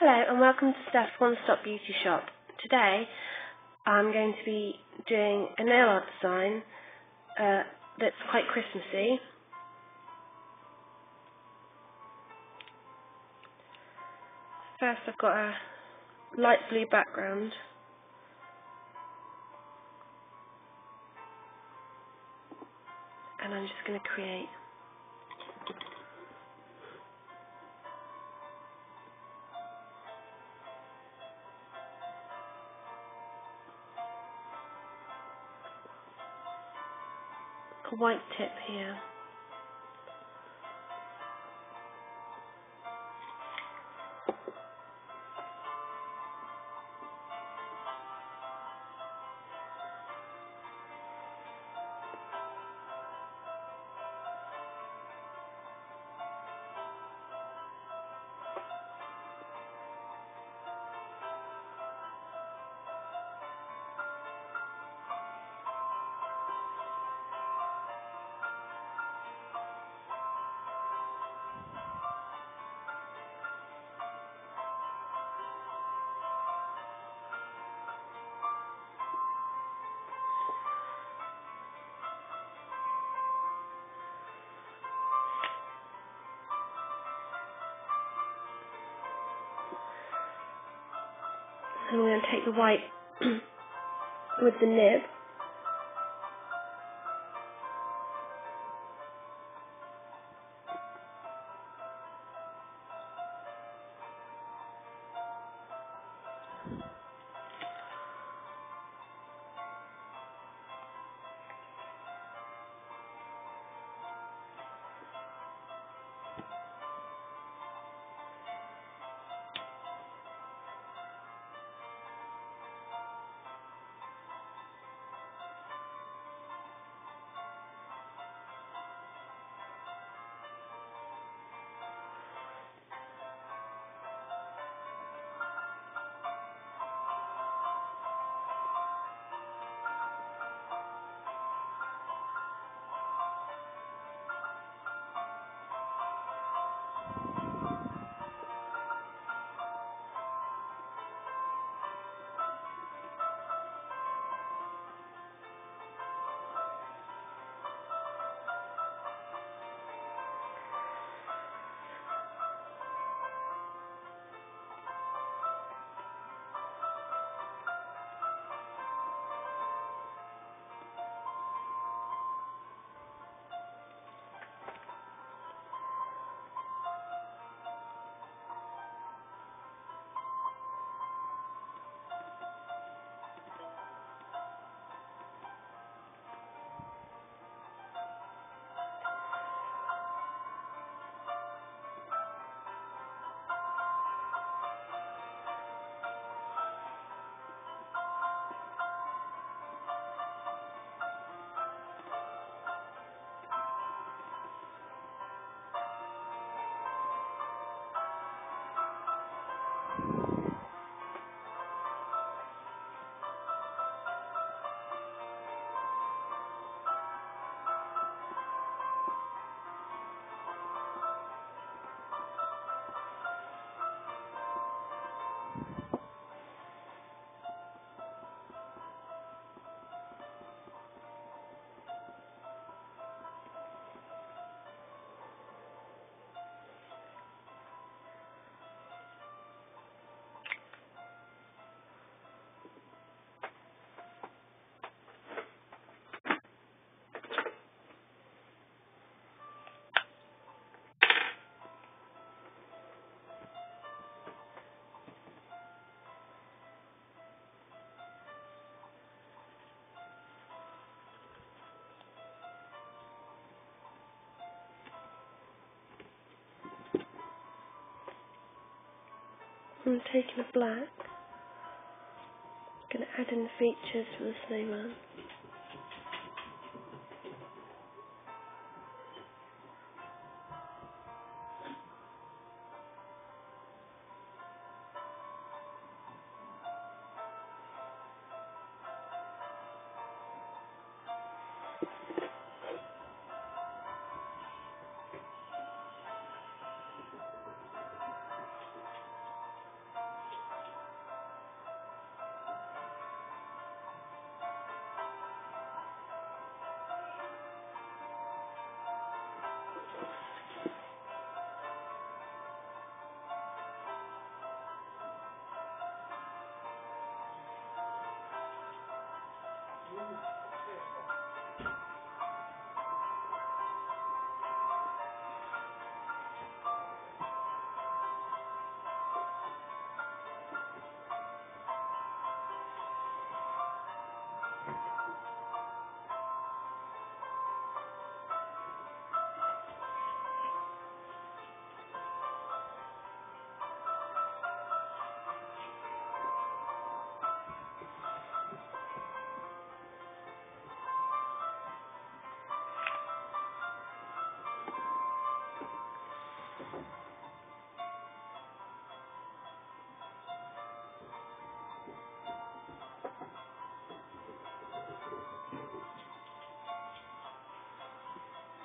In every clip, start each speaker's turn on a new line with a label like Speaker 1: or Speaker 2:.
Speaker 1: Hello and welcome to Steph's One Stop Beauty Shop. Today I'm going to be doing a nail art design that's quite Christmassy. First I've got a light blue background and I'm just going to create a white tip here. And I'm going to take the white with the nib . I'm taking a black, going to add in the features for the snowman.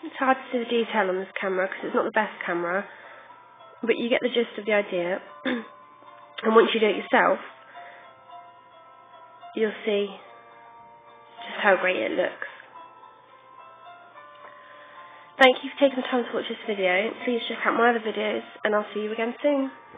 Speaker 1: It's hard to see the detail on this camera because it's not the best camera, but you get the gist of the idea. And once you do it yourself, you'll see just how great it looks. Thank you for taking the time to watch this video. Please check out my other videos, and I'll see you again soon.